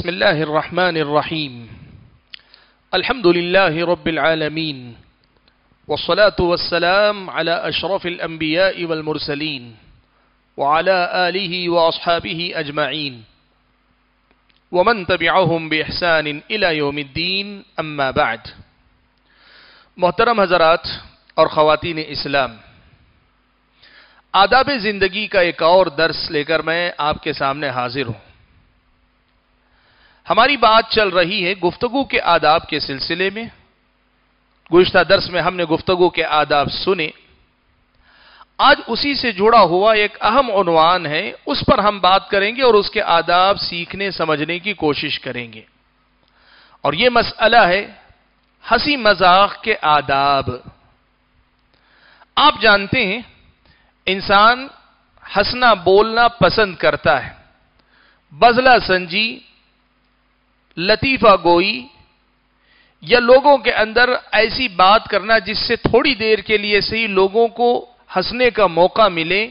بسم الله الرحمن الرحيم الحمد لله رب العالمين والصلاة والسلام على أشرف الأنبياء والمرسلين وعلى آله وأصحابه أجمعين ومن تبعهم بإحسان إلى يوم الدين أما بعد. محترم حضرات اور خواتین اسلام، آداب زندگی کا ایک اور درس لے کر میں آپ کے سامنے حاضر ہوں. ہماری بات چل رہی ہے گفتگو کے آداب کے سلسلے میں. گزشتہ درس میں ہم نے گفتگو کے آداب سنے. آج اسی سے جڑا ہوا ایک اہم عنوان ہے، اس پر ہم بات کریں گے اور اس کے آداب سیکھنے سمجھنے کی کوشش کریں گے. اور یہ مسئلہ ہے ہنسی مذاق کے آداب. آپ جانتے ہیں انسان ہنسنا بولنا پسند کرتا ہے. بزلہ سنجی، لطیفہ گوئی یا لوگوں کے اندر ایسی بات کرنا جس سے تھوڑی دیر کے لیے صحیح لوگوں کو ہنسنے کا موقع ملے،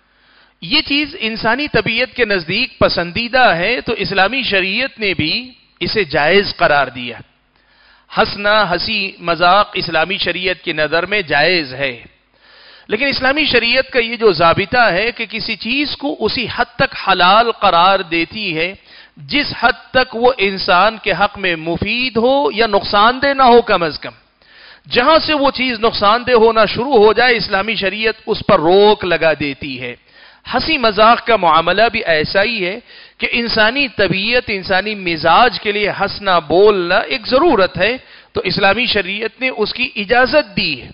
یہ چیز انسانی طبیعت کے نزدیک پسندیدہ ہے. تو اسلامی شریعت نے بھی اسے جائز قرار دیا. ہنسنا، ہنسی مذاق اسلامی شریعت کی نظر میں جائز ہے. لیکن اسلامی شریعت کا یہ جو ضابطہ ہے کہ کسی چیز کو اسی حد تک حلال قرار دیتی ہے جس حد تک وہ انسان کے حق میں مفید ہو یا نقصان دہ نہ ہو. کم از کم جہاں سے وہ چیز نقصان دہ ہونا شروع ہو جائے اسلامی شریعت اس پر روک لگا دیتی ہے. ہنسی مذاق کا معاملہ بھی ایسا ہی ہے کہ انسانی طبیعت، انسانی مزاج کے لیے ہنسنا بولنا ایک ضرورت ہے. تو اسلامی شریعت نے اس کی اجازت دی ہے،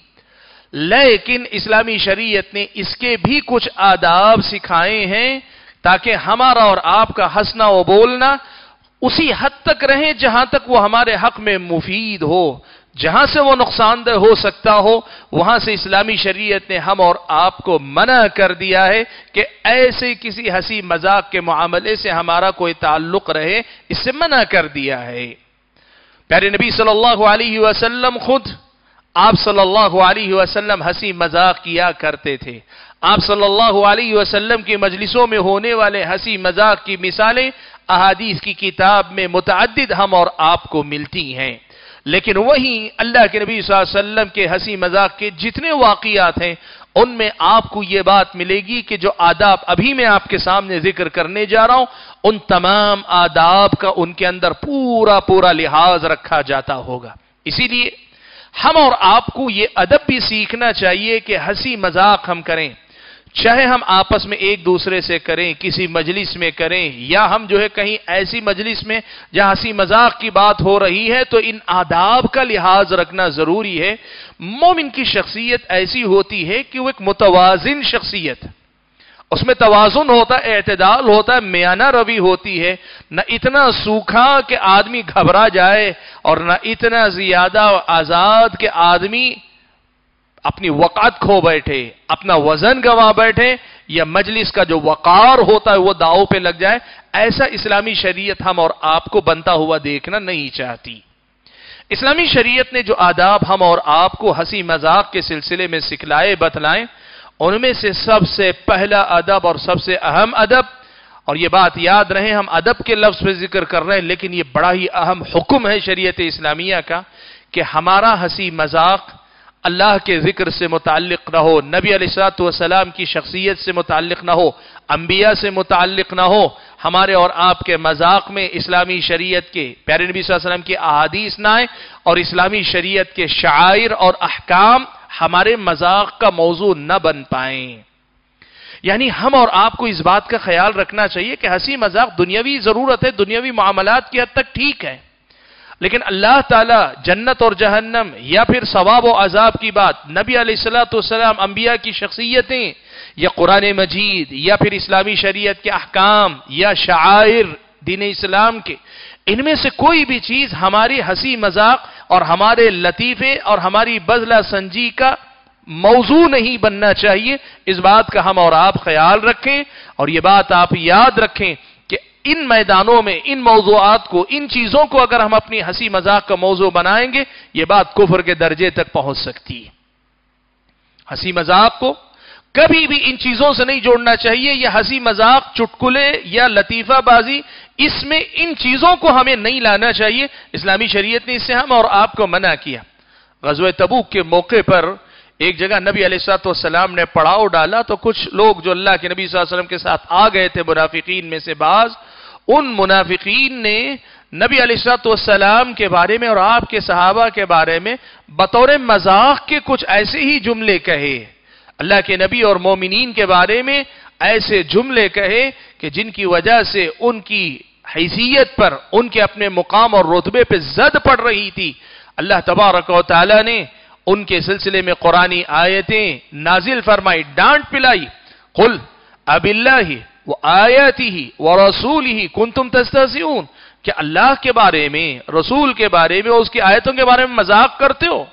لیکن اسلامی شریعت نے اس کے بھی کچھ آداب سکھائے ہیں تاکہ ہمارا اور آپ کا ہنسنا و بولنا اسی حد تک رہے جہاں تک وہ ہمارے حق میں مفید ہو. جہاں سے وہ نقصان دہ ہو سکتا ہو وہاں سے اسلامی شریعت نے ہم اور آپ کو منع کر دیا ہے کہ ایسے کسی ہنسی مذاق کے معاملے سے ہمارا کوئی تعلق رہے، اس سے منع کر دیا ہے. پیارے نبی صلی اللہ علیہ وسلم خود، آپ صلی اللہ علیہ وسلم ہنسی مذاق کیا کرتے تھے. آپ صلی اللہ علیہ وسلم کی مجلسوں میں ہونے والے ہنسی مذاق کی مثالیں احادیث کی کتاب میں متعدد ہم اور آپ کو ملتی ہیں. لیکن وہیں اللہ کے نبی صلی اللہ علیہ وسلم کے ہنسی مذاق کے جتنے واقعات ہیں ان میں آپ کو یہ بات ملے گی کہ جو آداب ابھی میں آپ کے سامنے ذکر کرنے جا رہا ہوں ان تمام آداب کا ان کے اندر پورا لحاظ رکھا جاتا ہوگا. اسی لیے ہم اور آپ کو یہ ادب بھی سیکھنا چاہیے کہ ہنسی مذاق ہم کریں، چاہے ہم آپس میں ایک دوسرے سے کریں، کسی مجلس میں کریں، یا ہم جو ہے کہیں ایسی مجلس میں جہاں ہنسی مذاق کی بات ہو رہی ہے تو ان آداب کا لحاظ رکھنا ضروری ہے. مومن کی شخصیت ایسی ہوتی ہے کہ وہ ایک متوازن شخصیت، اس میں توازن ہوتا ہے، اعتدال ہوتا ہے، میانہ روی ہوتی ہے. نہ اتنا سوکھا کہ آدمی گھبرا جائے اور نہ اتنا زیادہ آزاد کہ آدمی اپنی وقعت کھو بیٹھے، اپنا وزن گنوا بیٹھے، یا مجلس کا جو وقار ہوتا ہے وہ داؤ پہ لگ جائے. ایسا اسلامی شریعت ہم اور آپ کو بنتا ہوا دیکھنا نہیں چاہتی. اسلامی شریعت نے جو آداب ہم اور آپ کو ہنسی مذاق کے سلسلے میں سکھلائے بتلائیں، ان میں سے سب سے پہلا ادب اور سب سے اہم ادب، اور یہ بات یاد رہے ہم ادب کے لفظ پہ ذکر کر رہے ہیں لیکن یہ بڑا ہی اہم حکم ہے شریعت اسلامیہ کا کہ ہمارا ہنسی مذاق اللہ کے ذکر سے متعلق نہ ہو، نبی علیہ الصلوۃ والسلام کی شخصیت سے متعلق نہ ہو، انبیاء سے متعلق نہ ہو. ہمارے اور آپ کے مذاق میں اسلامی شریعت کے پیارے نبی صلی اللہ علیہ وسلم کی احادیث نہ آئے اور اسلامی شریعت کے شعائر اور احکام ہمارے مذاق کا موضوع نہ بن پائیں. یعنی ہم اور آپ کو اس بات کا خیال رکھنا چاہیے کہ ہنسی مذاق دنیاوی ضرورت ہے، دنیاوی معاملات کی حد تک ٹھیک ہے، لیکن اللہ تعالی جنت اور جہنم یا پھر ثواب و عذاب کی بات، نبی علیہ الصلوۃ والسلام، انبیاء کی شخصیتیں، یا قرآن مجید، یا پھر اسلامی شریعت کے احکام یا شعائر دین اسلام کے، ان میں سے کوئی بھی چیز ہماری ہنسی مذاق اور ہمارے لطیفے اور ہماری بزلہ سنجی کا موضوع نہیں بننا چاہیے. اس بات کا ہم اور آپ خیال رکھیں اور یہ بات آپ یاد رکھیں کہ ان میدانوں میں ان موضوعات کو، ان چیزوں کو اگر ہم اپنی ہنسی مذاق کا موضوع بنائیں گے یہ بات کفر کے درجے تک پہنچ سکتی ہے. ہنسی مذاق کو کبھی بھی ان چیزوں سے نہیں جوڑنا چاہیے. یہ ہنسی مذاق، چٹکلے یا لطیفہ بازی اس میں ان چیزوں کو ہمیں نہیں لانا چاہیے. اسلامی شریعت نے اس سے ہم اور آپ کو منع کیا. غزوہ تبوک کے موقع پر ایک جگہ نبی علیہ السلام نے پڑاؤ ڈالا تو کچھ لوگ جو اللہ کے نبی صلی اللہ علیہ وسلم کے ساتھ آ گئے تھے منافقین میں سے بعض، ان منافقین نے نبی علیہ السلام کے بارے میں اور آپ کے صحابہ کے بارے میں بطور مذاق کے کچھ ایسے ہی جملے کہے. اللہ کے نبی اور مومنین کے بارے میں ایسے جملے کہے کہ جن کی وجہ سے ان کی حیثیت پر، ان کے اپنے مقام اور رتبے پہ زد پڑ رہی تھی. اللہ تبارک و تعالی نے ان کے سلسلے میں قرآنی آیتیں نازل فرمائی، ڈانٹ پلائی. قل اب اللہ وآیاتہ ورسولہ کنتم تستہزئون، کہ اللہ کے بارے میں، رسول کے بارے میں، اس کی آیتوں کے بارے میں مذاق کرتے ہو.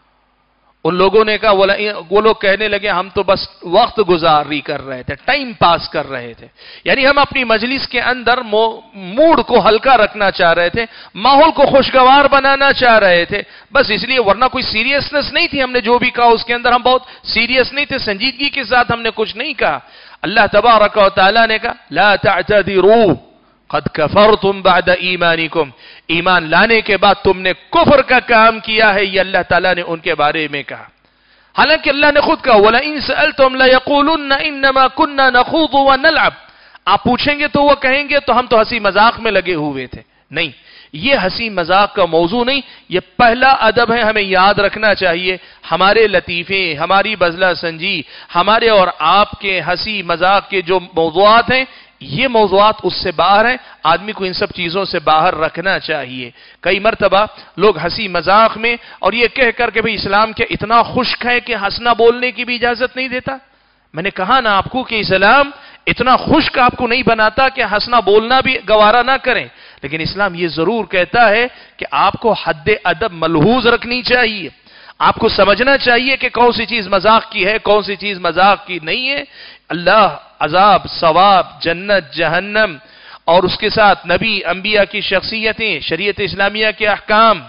ان لوگوں نے کہا، وہ لوگ کہنے لگے ہم تو بس وقت گزاری کر رہے تھے، ٹائم پاس کر رہے تھے. یعنی ہم اپنی مجلس کے اندر موڈ کو ہلکا رکھنا چاہ رہے تھے، ماحول کو خوشگوار بنانا چاہ رہے تھے، بس اس لیے، ورنہ کوئی سیریسنس نہیں تھی. ہم نے جو بھی کہا اس کے اندر ہم بہت سیریس نہیں تھے، سنجیدگی کے ساتھ ہم نے کچھ نہیں کہا. اللہ تبارک و تعالی نے کہا لا تعتذروا قد کفرتم بعد ایمانکم، ایمان لانے کے بعد تم نے کفر کا کام کیا ہے، یہ اللہ تعالیٰ نے ان کے بارے میں کہا. حالانکہ اللہ نے خود کہا وَلَئِن سَأَلْتُمْ لَيَقُولُنَّ إِنَّمَا كُنَّا نَخُوضُ وَنَلْعَبْ، آپ پوچھیں گے تو وہ کہیں گے تو ہم تو ہنسی مذاق میں لگے ہوئے تھے. نہیں، یہ ہنسی مذاق کا موضوع نہیں، یہ پہلا ادب ہے. ہمیں یاد رکھنا چاہیے ہمارے لطیفے، ہماری بزلہ سنجی، ہمارے اور آپ کے ہنسی مذاق کے جو موضوعات ہیں، یہ موضوعات اس سے باہر ہیں. آدمی کو ان سب چیزوں سے باہر رکھنا چاہیے. کئی مرتبہ لوگ ہنسی مذاق میں اور یہ کہہ کر کہ بھئی اسلام کے اتنا خشک ہے کہ ہنسنا بولنے کی بھی اجازت نہیں دیتا. میں نے کہا نا آپ کو کہ اسلام اتنا خشک آپ کو نہیں بناتا کہ ہنسنا بولنا بھی گوارا نہ کریں، لیکن اسلام یہ ضرور کہتا ہے کہ آپ کو حد ادب ملحوظ رکھنی چاہیے. آپ کو سمجھنا چاہیے کہ کون سی چیز مذاق کی ہے، کون سی چیز مذاق کی نہیں ہے. اللہ عذاب، ثواب، جنت، جہنم، اور اس کے ساتھ نبی، انبیاء کی شخصیتیں، شریعت اسلامیہ کے احکام،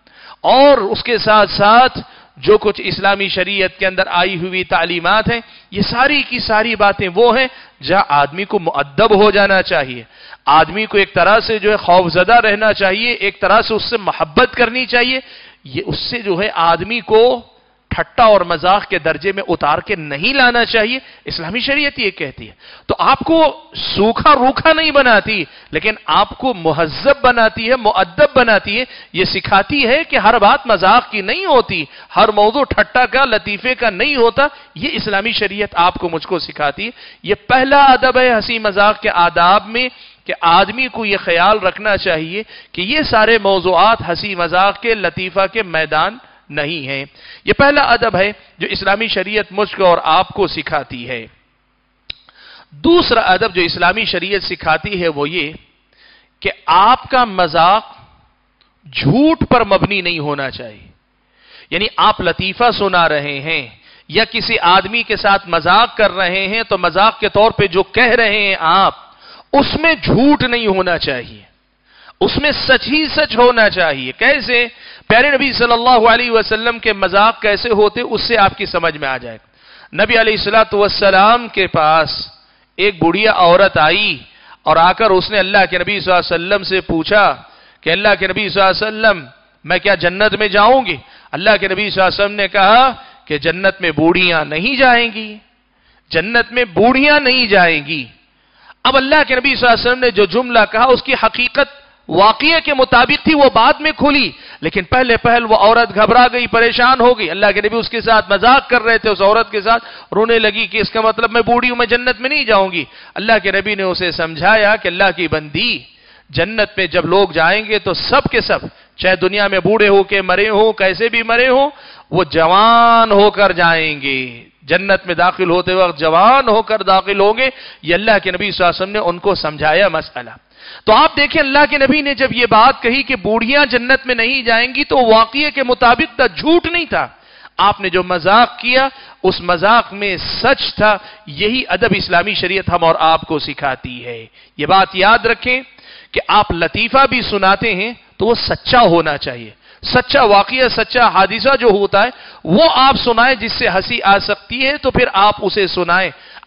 اور اس کے ساتھ ساتھ جو کچھ اسلامی شریعت کے اندر آئی ہوئی تعلیمات ہیں، یہ ساری کی ساری باتیں وہ ہیں جہاں آدمی کو مؤدب ہو جانا چاہیے. آدمی کو ایک طرح سے جو ہے خوف زدہ رہنا چاہیے، ایک طرح سے اس سے محبت کرنی چاہیے. یہ اس سے جو ہے آدمی کو ٹھٹا اور مذاق کے درجے میں اتار کے نہیں لانا چاہیے. اسلامی شریعت یہ کہتی ہے. تو آپ کو سوکھا روکھا نہیں بناتی، لیکن آپ کو مہذب بناتی ہے، مؤدب بناتی ہے. یہ سکھاتی ہے کہ ہر بات مذاق کی نہیں ہوتی، ہر موضوع ٹھٹا کا، لطیفے کا نہیں ہوتا. یہ اسلامی شریعت آپ کو، مجھ کو سکھاتی ہے. یہ پہلا ادب ہے ہنسی مذاق کے آداب میں کہ آدمی کو یہ خیال رکھنا چاہیے کہ یہ سارے موضوعات ہنسی مذاق کے، لطیفہ کے میدان نہیں ہیں. یہ پہلا ادب ہے جو اسلامی شریعت مجھ کو اور آپ کو سکھاتی ہے. دوسرا ادب جو اسلامی شریعت سکھاتی ہے وہ یہ کہ آپ کا مذاق جھوٹ پر مبنی نہیں ہونا چاہیے. یعنی آپ لطیفہ سنا رہے ہیں یا کسی آدمی کے ساتھ مذاق کر رہے ہیں تو مذاق کے طور پہ جو کہہ رہے ہیں آپ، اس میں جھوٹ نہیں ہونا چاہیے، اس میں سچ ہی سچ ہونا چاہیے. کیسے؟ پیارے نبی صلی اللہ علیہ وسلم کے مذاق کیسے ہوتے اس سے آپ کی سمجھ میں آ جائے. نبی علیہ السلام کے پاس ایک بڑھیا عورت آئی اور آ کر اس نے اللہ کے نبی صلی اللہ علیہ وسلم سے پوچھا کہ اللہ کے نبی صلی اللہ علیہ وسلم میں کیا جنت میں جاؤں گی؟ اللہ کے نبی صلی اللہ علیہ وسلم نے کہا کہ جنت میں بوڑھیاں نہیں جائیں گی، جنت میں بوڑھیاں نہیں جائیں گی. اب اللہ کے نبی صلی اللہ علیہ وسلم نے جو جملہ کہا اس کی حقیقت واقعے کے مطابق تھی، وہ بعد میں کھلی، لیکن پہلے پہل وہ عورت گھبرا گئی، پریشان ہو گئی. اللہ کے نبی اس کے ساتھ مذاق کر رہے تھے، اس عورت کے ساتھ رونے لگی کہ اس کا مطلب میں بوڑھی ہوں، میں جنت میں نہیں جاؤں گی. اللہ کے نبی نے اسے سمجھایا کہ اللہ کی بندی، جنت میں جب لوگ جائیں گے تو سب کے سب، چاہے دنیا میں بوڑھے ہو کے مرے ہوں، کیسے بھی مرے ہوں، وہ جوان ہو کر جائیں گے. جنت میں داخل ہوتے وقت جوان ہو کر داخل ہوں گے. یہ اللہ کے نبی صلی اللہ علیہ وسلم نے ان کو سمجھایا مسئلہ. تو آپ دیکھیں اللہ کے نبی نے جب یہ بات کہی کہ بوڑھیاں جنت میں نہیں جائیں گی تو واقعے کے مطابق تھا، جھوٹ نہیں تھا. آپ نے جو مذاق کیا اس مذاق میں سچ تھا. یہی ادب اسلامی شریعت ہم اور آپ کو سکھاتی ہے. یہ بات یاد رکھیں کہ آپ لطیفہ بھی سناتے ہیں تو وہ سچا ہونا چاہیے. سچا واقعہ، سچا حادثہ جو ہوتا ہے وہ آپ سنائیں، جس سے ہنسی آ سکتی ہے تو پھر آپ اسے سنائیں.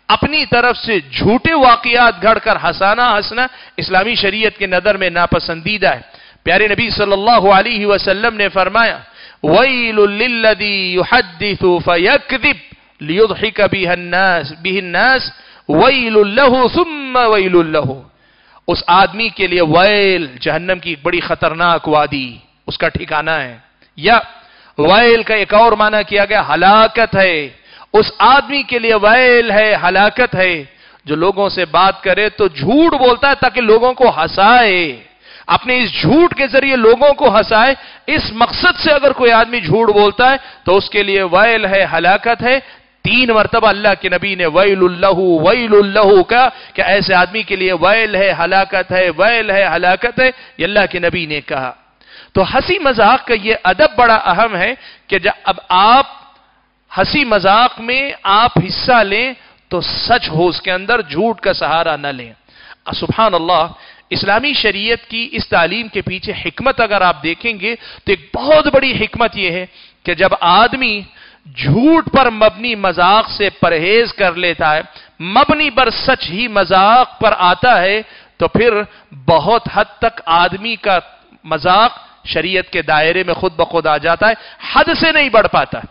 اپنی طرف سے جھوٹے واقعات گھڑ کر ہنسنا اسلامی شریعت کے نظر میں ناپسندیدہ ہے۔ پیارے نبی صلی اللہ علیہ وسلم نے فرمایا وَيْلٌ لِلَّذِي يُحَدِّثُ فَيَكْذِبْ لِيُضْحِكَ بِهِ النَّاسِ وَيْلٌ لَهُ ثُمَّ وَيْلٌ لَهُ۔ اس آدمی کے لیے ویل، جہنم کی بڑی خطرناک وادی اس کا ٹھکانہ ہے، یا ویل کا ایک اور معنی کیا گیا ہلاکت ہے۔ اس آدمی کے لیے ویل ہے، ہلاکت ہے، جو لوگوں سے بات کرے تو جھوٹ بولتا ہے تاکہ لوگوں کو ہنسائے، اپنے اس جھوٹ کے ذریعے لوگوں کو ہنسائے۔ اس مقصد سے اگر کوئی آدمی جھوٹ بولتا ہے تو اس کے لیے ویل ہے، ہلاکت ہے۔ 3 مرتبہ اللہ کے نبی نے ویل اللہ کا کہ ایسے آدمی کے لیے ویل ہے، ہلاکت ہے، ویل ہے، ہلاکت ہے، یہ اللہ کے نبی نے کہا۔ تو ہنسی مذاق کا یہ ادب بڑا اہم ہے کہ جب اب آپ ہنسی مذاق میں آپ حصہ لیں تو سچ ہو اس کے اندر، جھوٹ کا سہارا نہ لیں۔ سبحان اللہ، اسلامی شریعت کی اس تعلیم کے پیچھے حکمت اگر آپ دیکھیں گے تو ایک بہت بڑی حکمت یہ ہے کہ جب آدمی جھوٹ پر مبنی مذاق سے پرہیز کر لیتا ہے، مبنی پر سچ ہی مذاق پر آتا ہے، تو پھر بہت حد تک آدمی کا مذاق شریعت کے دائرے میں خود بخود آ جاتا ہے، حد سے نہیں بڑھ پاتا۔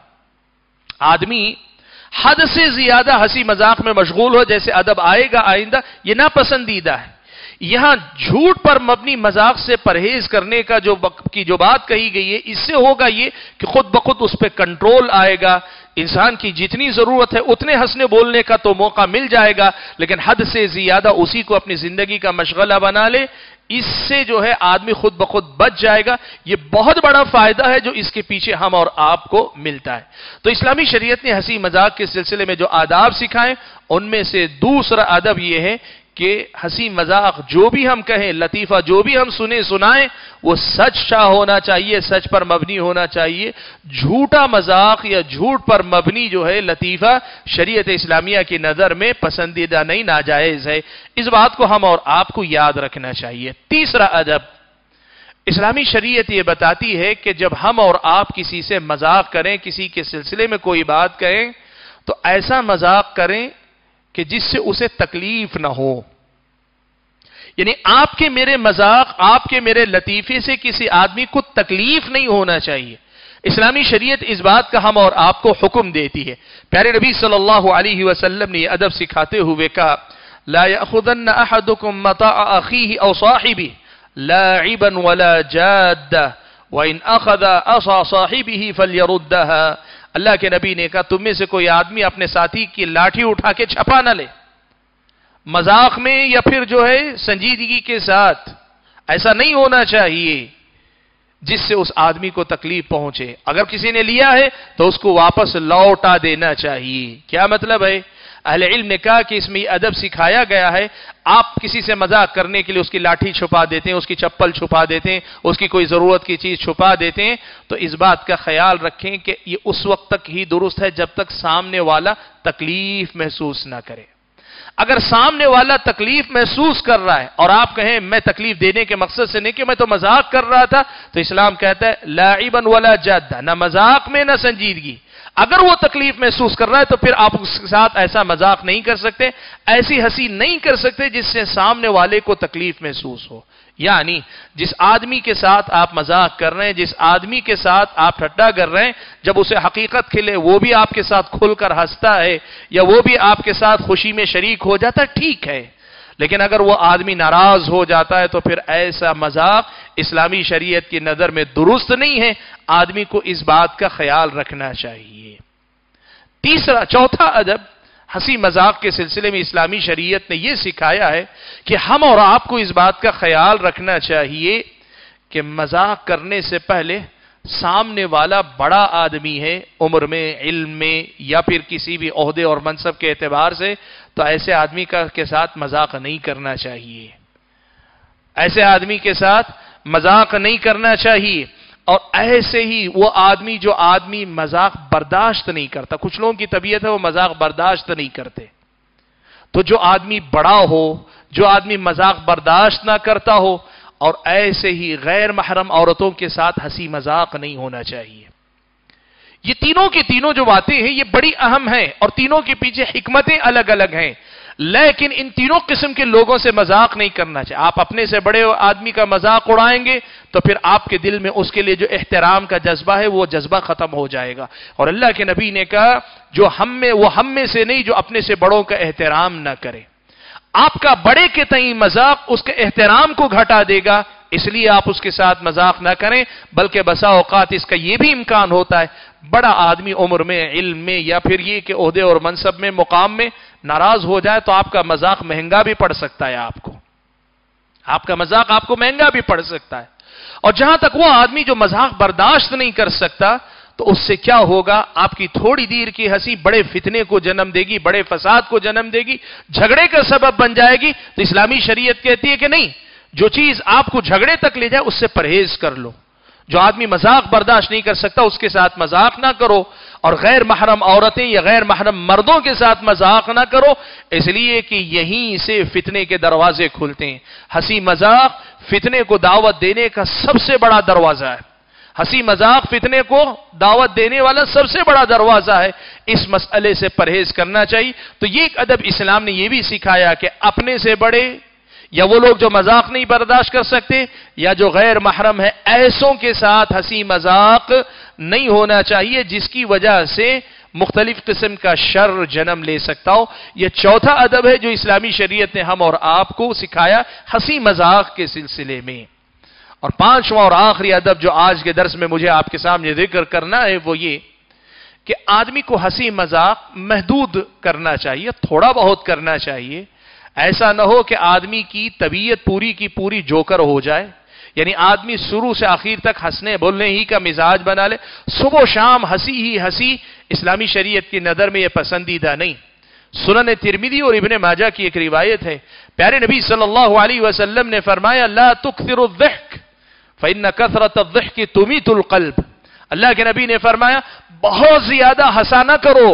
آدمی حد سے زیادہ ہنسی مذاق میں مشغول ہو، جیسے ادب آئے گا آئندہ، یہ ناپسندیدہ ہے۔ یہاں جھوٹ پر مبنی مذاق سے پرہیز کرنے کا جو بات کہی گئی ہے، اس سے ہوگا یہ کہ خود بخود اس پہ کنٹرول آئے گا۔ انسان کی جتنی ضرورت ہے اتنے ہنسنے بولنے کا تو موقع مل جائے گا، لیکن حد سے زیادہ اسی کو اپنی زندگی کا مشغلہ بنا لے، اس سے جو ہے آدمی خود بخود بچ جائے گا۔ یہ بہت بڑا فائدہ ہے جو اس کے پیچھے ہم اور آپ کو ملتا ہے۔ تو اسلامی شریعت نے ہنسی مذاق کے سلسلے میں جو آداب سکھائے، ان میں سے دوسرا ادب یہ ہے کہ ہنسی مذاق جو بھی ہم کہیں، لطیفہ جو بھی ہم سنائیں، وہ سچ ہونا چاہیے، سچ پر مبنی ہونا چاہیے۔ جھوٹا مذاق یا جھوٹ پر مبنی جو ہے لطیفہ شریعت اسلامیہ کی نظر میں پسندیدہ نہیں، ناجائز ہے۔ اس بات کو ہم اور آپ کو یاد رکھنا چاہیے۔ تیسرا ادب، اسلامی شریعت یہ بتاتی ہے کہ جب ہم اور آپ کسی سے مذاق کریں، کسی کے سلسلے میں کوئی بات کہیں، تو ایسا مذاق کریں کہ جس سے اسے تکلیف نہ ہو۔ یعنی آپ کے میرے مذاق، آپ کے میرے لطیفے سے کسی آدمی کو تکلیف نہیں ہونا چاہیے۔ اسلامی شریعت اس بات کا ہم اور آپ کو حکم دیتی ہے۔ پیارے نبی صلی اللہ علیہ وسلم نے یہ ادب سکھاتے ہوئے کہا لا يأخذن احدكم متاع اخيه او صاحبه لاعبا ولا جادا وان اخذ عصا صاحبه فليردها۔ اللہ کے نبی نے کہا تم میں سے کوئی آدمی اپنے ساتھی کی لاٹھی اٹھا کے چھپا نہ لے، مذاق میں یا پھر جو ہے سنجیدگی کے ساتھ۔ ایسا نہیں ہونا چاہیے جس سے اس آدمی کو تکلیف پہنچے۔ اگر کسی نے لیا ہے تو اس کو واپس لوٹا دینا چاہیے۔ کیا مطلب ہے؟ اہل علم نے کہا کہ اس میں یہ ادب سکھایا گیا ہے، آپ کسی سے مذاق کرنے کے لیے اس کی لاٹھی چھپا دیتے ہیں، اس کی چپل چھپا دیتے ہیں، اس کی کوئی ضرورت کی چیز چھپا دیتے ہیں، تو اس بات کا خیال رکھیں کہ یہ اس وقت تک ہی درست ہے جب تک سامنے والا تکلیف محسوس نہ کرے۔ اگر سامنے والا تکلیف محسوس کر رہا ہے اور آپ کہیں میں تکلیف دینے کے مقصد سے نہیں کہ میں تو مذاق کر رہا تھا، تو اسلام کہتا ہے لاعبا ولا جادا، نہ مذاق میں نہ سنجیدگی۔ اگر وہ تکلیف محسوس کر رہا ہے تو پھر آپ اس کے ساتھ ایسا مذاق نہیں کر سکتے، ایسی ہنسی نہیں کر سکتے جس سے سامنے والے کو تکلیف محسوس ہو۔ یعنی جس آدمی کے ساتھ آپ مذاق کر رہے ہیں، جس آدمی کے ساتھ آپ ٹھٹا کر رہے ہیں، جب اسے حقیقت کھلے وہ بھی آپ کے ساتھ کھل کر ہنستا ہے یا وہ بھی آپ کے ساتھ خوشی میں شریک ہو جاتا ہے، ٹھیک ہے۔ لیکن اگر وہ آدمی ناراض ہو جاتا ہے تو پھر ایسا مذاق اسلامی شریعت کی نظر میں درست نہیں ہے۔ آدمی کو اس بات کا خیال رکھنا چاہیے۔ چوتھا ادب ہنسی مذاق کے سلسلے میں اسلامی شریعت نے یہ سکھایا ہے کہ ہم اور آپ کو اس بات کا خیال رکھنا چاہیے کہ مذاق کرنے سے پہلے سامنے والا بڑا آدمی ہے، عمر میں، علم میں، یا پھر کسی بھی عہدے اور منصب کے اعتبار سے، تو ایسے آدمی کے ساتھ مذاق نہیں کرنا چاہیے۔ ایسے آدمی کے ساتھ مذاق نہیں کرنا چاہیے۔ اور ایسے ہی وہ آدمی جو آدمی مذاق برداشت نہیں کرتا، کچھ لوگوں کی طبیعت ہے وہ مذاق برداشت نہیں کرتے، تو جو آدمی بڑا ہو، جو آدمی مذاق برداشت نہ کرتا ہو، اور ایسے ہی غیر محرم عورتوں کے ساتھ ہنسی مذاق نہیں ہونا چاہیے۔ یہ تینوں کی تینوں جو باتیں ہیں یہ بڑی اہم ہیں اور تینوں کے پیچھے حکمتیں الگ الگ ہیں، لیکن ان تینوں قسم کے لوگوں سے مذاق نہیں کرنا چاہیے۔ آپ اپنے سے بڑے آدمی کا مذاق اڑائیں گے تو پھر آپ کے دل میں اس کے لیے جو احترام کا جذبہ ہے وہ جذبہ ختم ہو جائے گا، اور اللہ کے نبی نے کہا جو ہم میں سے نہیں جو اپنے سے بڑوں کا احترام نہ کرے۔ آپ کا بڑے کے تئیں مذاق اس کے احترام کو گھٹا دے گا، اس لیے آپ اس کے ساتھ مذاق نہ کریں، بلکہ بسا اوقات اس کا یہ بھی امکان ہوتا ہے بڑا آدمی عمر میں، علم میں، یا پھر یہ کہ عہدے اور منصب میں، مقام میں ناراض ہو جائے تو آپ کا مذاق مہنگا بھی پڑ سکتا ہے، آپ کا مذاق آپ کو مہنگا بھی پڑ سکتا ہے۔ اور جہاں تک وہ آدمی جو مذاق برداشت نہیں کر سکتا تو اس سے کیا ہوگا، آپ کی تھوڑی دیر کی ہنسی بڑے فتنے کو جنم دے گی، بڑے فساد کو جنم دے گی، جھگڑے کا سبب بن جائے گی۔ تو اسلامی شریعت کہتی ہے کہ نہیں، جو چیز آپ کو جھگڑے تک لے جائے اس سے پرہیز کر لو۔ جو آدمی مذاق برداشت نہیں کر سکتا اس کے ساتھ مذاق نہ کرو، اور غیر محرم عورتیں یا غیر محرم مردوں کے ساتھ مذاق نہ کرو، اس لیے کہ یہیں سے فتنے کے دروازے کھلتے ہیں۔ ہنسی مذاق فتنے کو دعوت دینے کا سب سے بڑا دروازہ ہے، ہنسی مذاق فتنے کو دعوت دینے والا سب سے بڑا دروازہ ہے، اس مسئلے سے پرہیز کرنا چاہیے۔ تو یہ ایک ادب اسلام نے یہ بھی سکھایا کہ اپنے سے بڑے یا وہ لوگ جو مذاق نہیں برداشت کر سکتے یا جو غیر محرم ہے، ایسوں کے ساتھ ہنسی مذاق نہیں ہونا چاہیے جس کی وجہ سے مختلف قسم کا شر جنم لے سکتا ہو۔ یہ چوتھا ادب ہے جو اسلامی شریعت نے ہم اور آپ کو سکھایا ہنسی مذاق کے سلسلے میں۔ اور پانچواں اور آخری ادب جو آج کے درس میں مجھے آپ کے سامنے ذکر کرنا ہے وہ یہ کہ آدمی کو ہنسی مذاق محدود کرنا چاہیے، تھوڑا بہت کرنا چاہیے۔ ایسا نہ ہو کہ آدمی کی طبیعت پوری کی پوری جوکر ہو جائے، یعنی آدمی شروع سے آخر تک ہنسنے بولنے ہی کا مزاج بنا لے، صبح و شام ہنسی ہی ہنسی، اسلامی شریعت کی نظر میں یہ پسندیدہ نہیں۔ سنن ترمذی اور ابن ماجہ کی ایک روایت ہے، پیارے نبی صلی اللہ علیہ وسلم نے فرمایا لا تکثر الضحک فإن كثرة الضحك تميت القلب۔ اللہ کے نبی نے فرمایا بہت زیادہ ہنسا نہ کرو،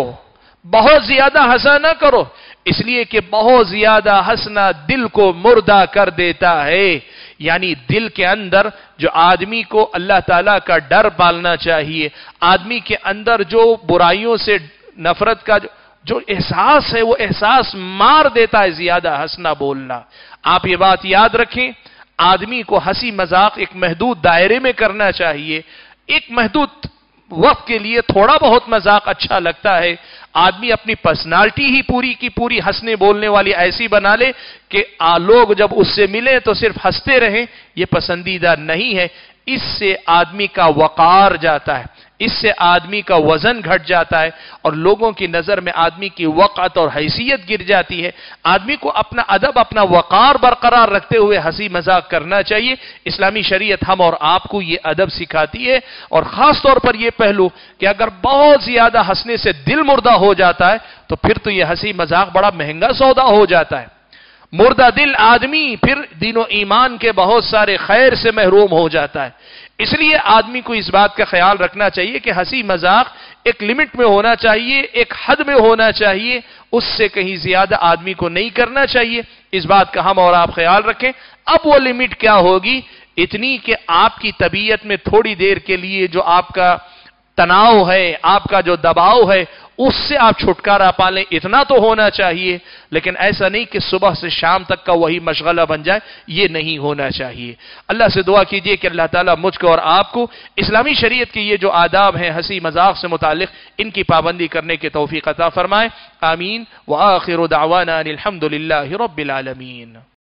بہت زیادہ ہنسا نہ کرو، اس لیے کہ بہت زیادہ ہنسنا دل کو مردہ کر دیتا ہے۔ یعنی دل کے اندر جو آدمی کو اللہ تعالیٰ کا ڈر پالنا چاہیے، آدمی کے اندر جو برائیوں سے نفرت کا جو احساس ہے وہ احساس مار دیتا ہے زیادہ ہنسنا بولنا۔ آپ یہ بات یاد رکھیں، آدمی کو ہنسی مذاق ایک محدود دائرے میں کرنا چاہیے، ایک محدود وقت کے لیے تھوڑا بہت مذاق اچھا لگتا ہے۔ آدمی اپنی پرسنالٹی ہی پوری کی پوری ہنسنے بولنے والی ایسی بنا لے کہ لوگ جب اس سے ملیں تو صرف ہنستے رہیں، یہ پسندیدہ نہیں ہے۔ اس سے آدمی کا وقار جاتا ہے، اس سے آدمی کا وزن گھٹ جاتا ہے، اور لوگوں کی نظر میں آدمی کی وقعت اور حیثیت گر جاتی ہے۔ آدمی کو اپنا ادب، اپنا وقار برقرار رکھتے ہوئے ہنسی مذاق کرنا چاہیے۔ اسلامی شریعت ہم اور آپ کو یہ ادب سکھاتی ہے، اور خاص طور پر یہ پہلو کہ اگر بہت زیادہ ہنسنے سے دل مردہ ہو جاتا ہے تو پھر تو یہ ہنسی مذاق بڑا مہنگا سودا ہو جاتا ہے۔ مردہ دل آدمی پھر دین و ایمان کے بہت سارے خیر سے محروم ہو جاتا ہے۔ اس لیے آدمی کو اس بات کا خیال رکھنا چاہیے کہ ہنسی مذاق ایک لمٹ میں ہونا چاہیے، ایک حد میں ہونا چاہیے، اس سے کہیں زیادہ آدمی کو نہیں کرنا چاہیے۔ اس بات کا ہم اور آپ خیال رکھیں۔ اب وہ لمٹ کیا ہوگی؟ اتنی کہ آپ کی طبیعت میں تھوڑی دیر کے لیے جو آپ کا تناؤ ہے، آپ کا جو دباؤ ہے، اس سے آپ چھٹکارا پالیں، اتنا تو ہونا چاہیے، لیکن ایسا نہیں کہ صبح سے شام تک کا وہی مشغلہ بن جائے، یہ نہیں ہونا چاہیے۔ اللہ سے دعا کیجئے کہ اللہ تعالیٰ مجھ کو اور آپ کو اسلامی شریعت کے یہ جو آداب ہیں ہنسی مذاق سے متعلق، ان کی پابندی کرنے کی توفیق عطا فرمائے۔ آمین۔ وآخر دعوانا الحمد للہ رب العالمین۔